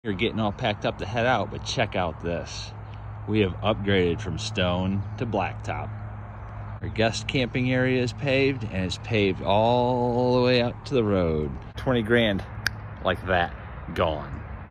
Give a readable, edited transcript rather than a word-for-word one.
You're getting all packed up to head out, but check out this. We have upgraded from stone to blacktop. Our guest camping area is paved, and it's paved all the way out to the road. 20 grand like that, gone.